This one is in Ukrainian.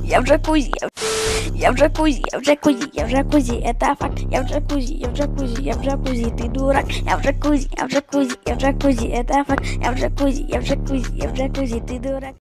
я в джакузи, я в джакузи, я в джакузи, я в джакузи, это факт. Я в джакузи, я в джакузи, я в джакузи, ты дурак. Я в джакузи, я в джакузи, я в джакузи, это факт. Я в джакузи, я в джакузи, я в джакузи, ты дурак.